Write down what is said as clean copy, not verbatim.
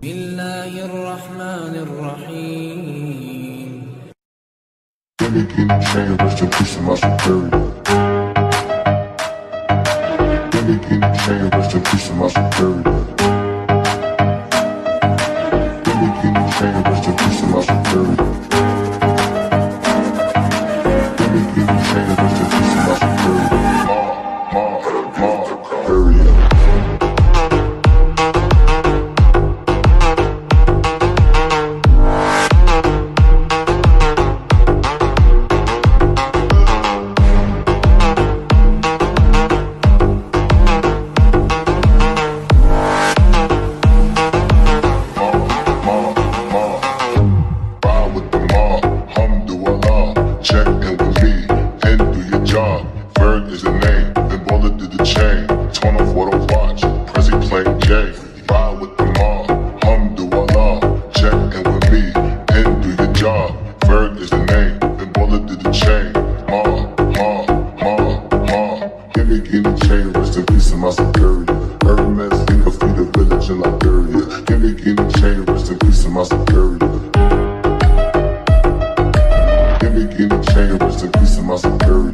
الله الرحمن الرحيم. Give me chain, rest in peace of my superior. Give me chain, rest in peace of my superior. Give me chain, rest in peace of my superior. Give me chain, rest in peace of my superior. Superior. Rest in peace of my superior.